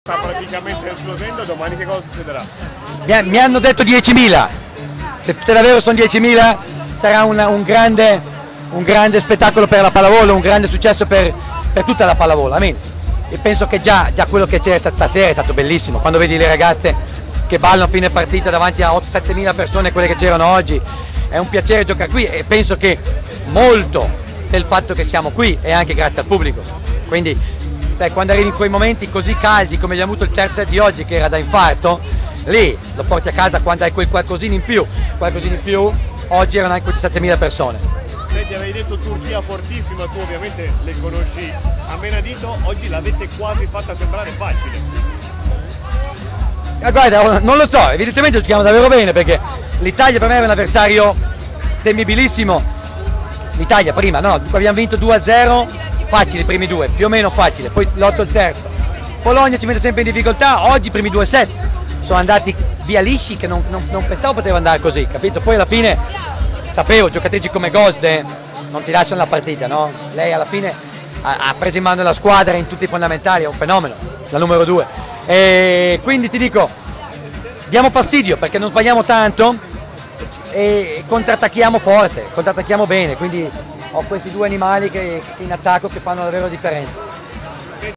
Sta praticamente esplodendo, domani che cosa succederà? Mi hanno detto 10.000, se davvero sono 10.000 sarà un grande spettacolo per la pallavolo, un grande successo per tutta la pallavolo, amen. E penso che già quello che c'è stasera è stato bellissimo, quando vedi le ragazze che ballano a fine partita davanti a 7.000 persone, quelle che c'erano oggi, è un piacere giocare qui e penso che molto del fatto che siamo qui è anche grazie al pubblico, quindi sai, quando arrivi in quei momenti così caldi come abbiamo avuto il terzo set di oggi che era da infarto, lì lo porti a casa quando hai quel qualcosina in più, oggi erano anche 7.000 persone. Senti, avevi detto Turchia fortissima, tu ovviamente le conosci a menadito, oggi l'avete quasi fatta sembrare facile. Guarda, non lo so, evidentemente giochiamo davvero bene perché l'Italia per me era un avversario temibilissimo. L'Italia prima, no, abbiamo vinto 2-0, facili i primi due, più o meno facile, poi l'8 il terzo. Polonia ci mette sempre in difficoltà, oggi i primi 2 set sono andati via lisci che non pensavo poteva andare così, capito? Poi alla fine sapevo, giocatrici come Gosde non ti lasciano la partita, no? Lei alla fine ha preso in mano la squadra in tutti i fondamentali, è un fenomeno, la numero 2. E quindi ti dico, diamo fastidio perché non sbagliamo tanto e contrattacchiamo forte, contrattacchiamo bene, quindi ho questi due animali che in attacco che fanno davvero la differenza.